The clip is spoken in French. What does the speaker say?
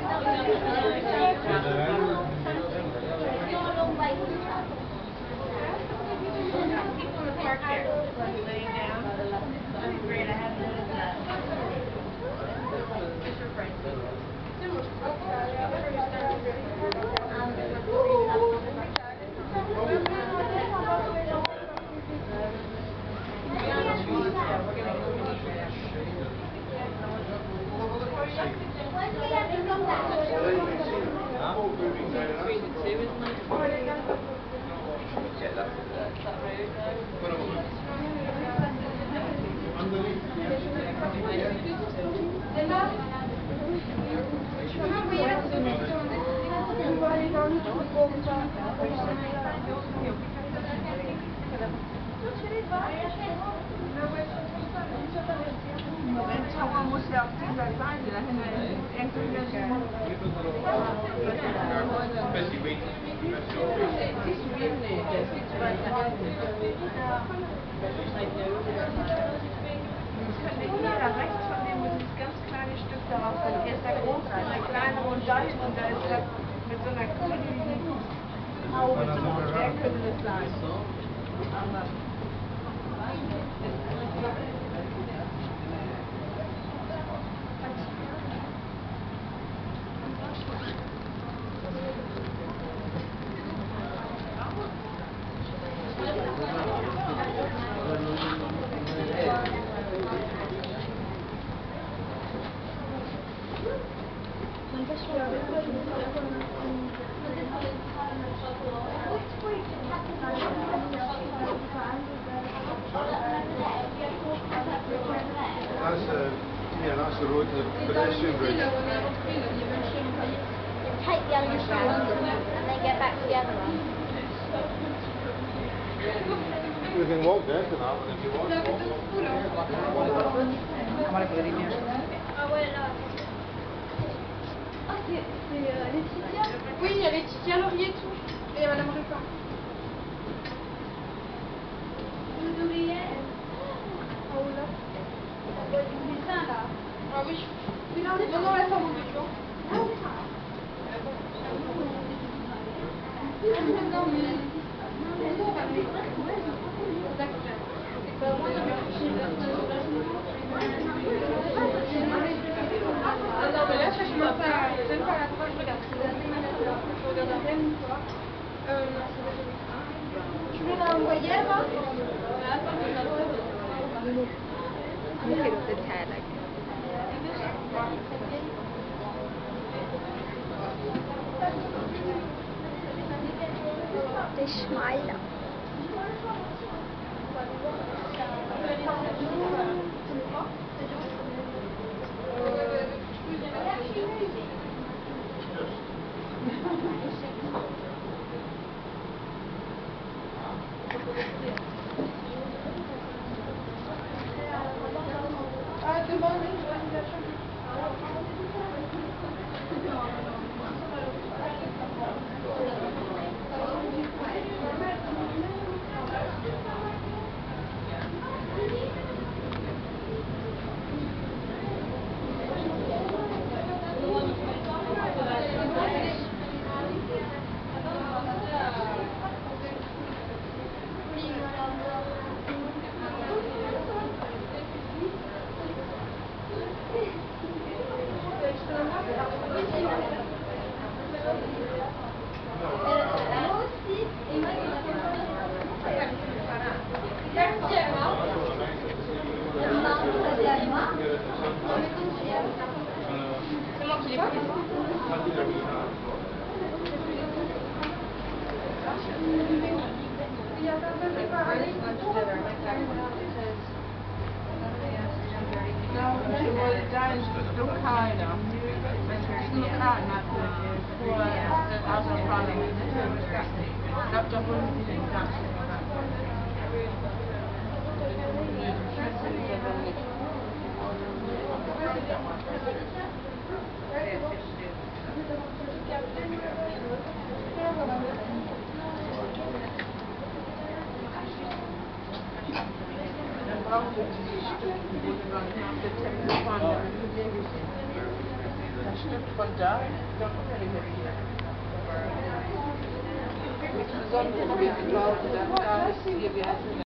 People in the park here laying down. That's great. I hadn't noticed that. Mr. Francis. That's the road, the pedestrian bridge. Take the other one to London and then get back to the other one. You can walk there to that one if you want. Ah ouais, là. Ah, c'est Laetitia? Oui, il y a Laetitia, Laurie et tout. Et Madame Rupin. Vous oubliez? Oh là. C'est ça là. Ah oui. Non, non, la femme en voiture. Ah oui. Non, mais... Non, mais là, je commence à... J'aime pas la fois, je regarde. Je regarde un thème, quoi. Non, c'est pas joli. Tu veux l'envoyer, là? They smile. Ah, demande une validation. C'est moi qui l'ai pris. Ein Stück von da, doch bringen wir. Insbesondere wir brauchen dann gar nicht hier, wir hatten